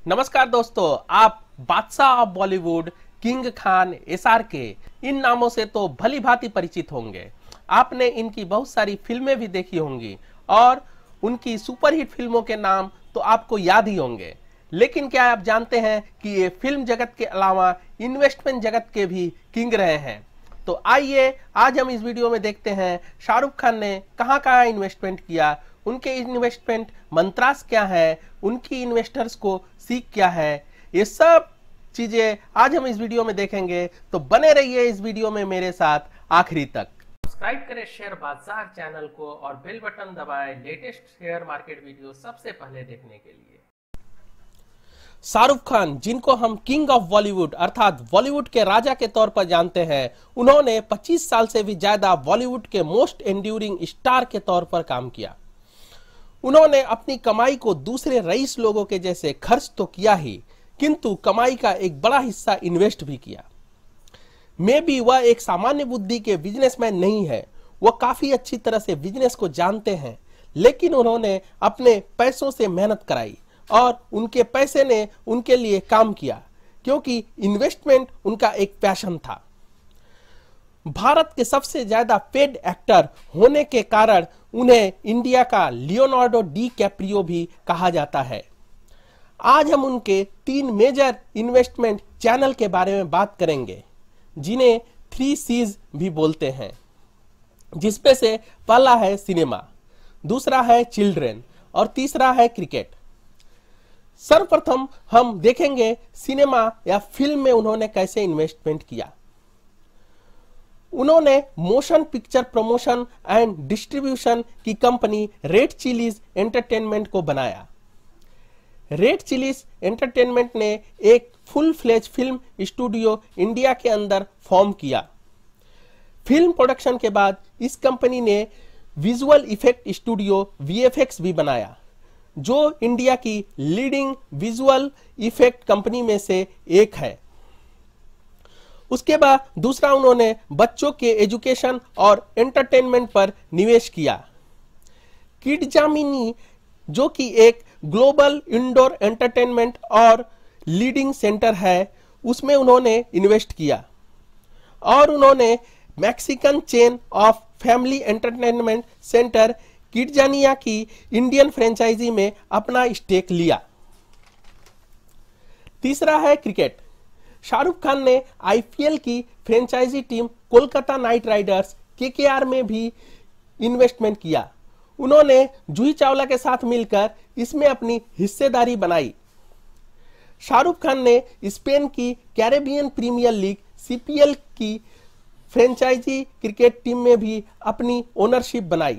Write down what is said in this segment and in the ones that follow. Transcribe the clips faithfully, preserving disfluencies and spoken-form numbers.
नमस्कार दोस्तों, आप बादशाह of Bollywood, king Khan, SRK इन नामों से तो भली भांति परिचित होंगे। आपने इनकी बहुत सारी फिल्में भी देखी होंगी और उनकी सुपरहिट फिल्मों के नाम तो आपको याद ही होंगे। लेकिन क्या आप जानते हैं कि ये फिल्म जगत के अलावा इन्वेस्टमेंट जगत के भी किंग रहे हैं। तो आइए आज हम इस वीडियो में देखते हैं शाहरुख खान ने कहां कहां इन्वेस्टमेंट किया, उनके इन्वेस्टमेंट मंत्रास क्या है, उनकी इन्वेस्टर्स को सीख क्या है, ये सब चीजें आज हम इस वीडियो में देखेंगे। तो बने रहिए इस वीडियो में मेरे साथ आखिरी तक। सब्सक्राइब करें शेयर बाजार चैनल को और बेल बटन दबाएं लेटेस्ट शेयर मार्केट वीडियो सबसे पहले देखने के लिए। शाहरुख खान, जिनको हम किंग ऑफ बॉलीवुड अर्थात बॉलीवुड के राजा के तौर पर जानते हैं, उन्होंने पच्चीस साल से भी ज्यादा बॉलीवुड के मोस्ट एंड्यूरिंग स्टार के तौर पर काम किया। उन्होंने अपनी कमाई को दूसरे रईस लोगों के जैसे खर्च तो किया ही, किंतु कमाई का एक बड़ा हिस्सा इन्वेस्ट भी किया। मे बी वह एक सामान्य बुद्धि के बिजनेसमैन नहीं है, वह काफी अच्छी तरह से बिजनेस को जानते हैं, लेकिन उन्होंने अपने पैसों से मेहनत कराई और उनके पैसे ने उनके लिए काम किया, क्योंकि इन्वेस्टमेंट उनका एक पैशन था। भारत के सबसे ज्यादा पेड एक्टर होने के कारण उन्हें इंडिया का लियोनार्डो डी कैप्रियो भी कहा जाता है। आज हम उनके तीन मेजर इन्वेस्टमेंट चैनल के बारे में बात करेंगे, जिन्हें थ्री सीज भी बोलते हैं, जिसमें से पहला है सिनेमा, दूसरा है चिल्ड्रेन और तीसरा है क्रिकेट। सर्वप्रथम हम देखेंगे सिनेमा या फिल्म में उन्होंने कैसे इन्वेस्टमेंट किया। उन्होंने motion picture promotion and distribution की कंपनी रेड चिलीज एंटरटेनमेंट को बनाया। रेड चिलीज एंटरटेनमेंट ने एक full fledge film studio India के अंदर फॉर्म किया। फिल्म प्रोडक्शन के बाद इस कंपनी ने विजुअल इफेक्ट स्टूडियो वीएफएक्स भी बनाया, जो इंडिया की लीडिंग विजुअल इफेक्ट कंपनी में से एक है। उसके बाद दूसरा उन्होंने बच्चों के एजुकेशन और एंटरटेनमेंट पर निवेश किया। किडजामिनी, जो कि एक ग्लोबल इंडोर एंटरटेनमेंट और लीडिंग सेंटर है, उसमें उन्होंने इन्वेस्ट किया। और उन्होंने Mexican chain of family entertainment centre KidZania की इंडियन फ्रेंचाइजी में अपना स्टेक लिया। तीसरा है क्रिकेट। शाहरुख खान ने आईपीएल की franchise team Kolkata Knight Riders KKR में भी इन्वेस्टमेंट किया। उन्होंने जूही चावला के साथ मिलकर इसमें अपनी हिस्सेदारी बनाई। शाहरुख खान ने स्पेन की कैरेबियन प्रीमियर लीग सीपीएल की फ्रेंचाइजी क्रिकेट टीम में भी अपनी ओनरशिप बनाई।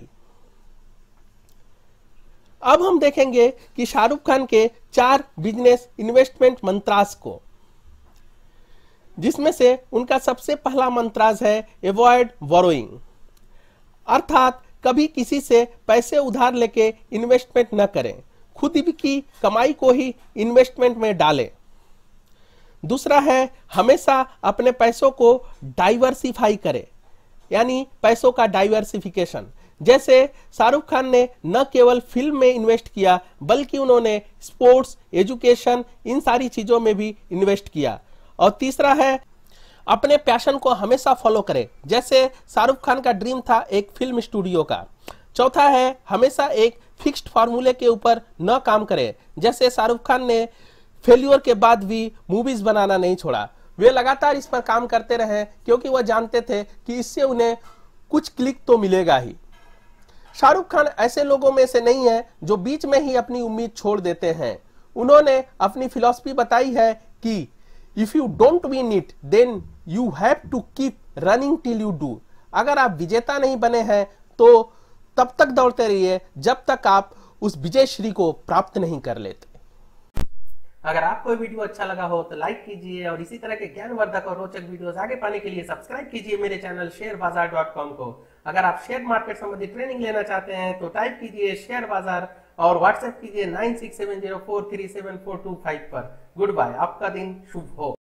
अब हम देखेंगे कि शाहरुख खान के चार बिजनेस इन्वेस्टमेंट मंत्रास को, जिसमें से उनका सबसे पहला मंत्रास है अवॉइड बोरोइंग, अर्थात कभी किसी से पैसे उधार लेके इन्वेस्टमेंट न करें, खुद की कमाई को ही इन्वेस्टमेंट में डालें। दूसरा है हमेशा अपने पैसों को डाइवर्सिफाई करें, यानी पैसों का डाइवर्सिफिकेशन। जैसे शाहरुख खान ने न केवल फिल्म में इन्वेस्ट किया, बल्कि उन्होंने स्पोर्ट्स, एजुकेशन, इन सारी चीजों में भी इन्वेस्ट किया। और तीसरा है अपने पैशन को हमेशा फॉलो करें, जैसे शाहरुख खान का ड्रीम था एक फिल्म स्टूडियो का। चौथा है हमेशा एक फिक्स्ड फार्मूले के ऊपर न काम करें, जैसे शाहरुख खान ने फेल्यूर के बाद भी मूवीज बनाना नहीं छोड़ा, वे लगातार इस पर काम करते रहे, क्योंकि वह जानते थे कि इससे उन्हें कुछ क्लिक तो मिलेगा ही। शाहरुख खान ऐसे लोगों में से नहीं है जो बीच में ही अपनी उम्मीद छोड़ देते हैं। उन्होंने अपनी फिलॉसफी बताई है कि if you don't win it then you have to keep running till you do. अगर आप विजेता नहीं बने हैं तो तब तक दौड़ते रहिए जब तक आप उस विजय श्री को प्राप्त नहीं कर लेते। अगर आपको वीडियो अच्छा लगा हो तो लाइक कीजिए और इसी तरह के ज्ञानवर्धक और रोचक वीडियोस आगे पाने के लिए सब्सक्राइब कीजिए मेरे channel share Bazaar dot com को। अगर आप शेयर मार्केट संबंधी ट्रेनिंग लेना चाहते हैं तो टाइप कीजिए शेयर बाजार और व्हाट्सएप कीजिए nine six seven zero four three seven four two five पर। गुड बाय, आपका दिन शुभ हो।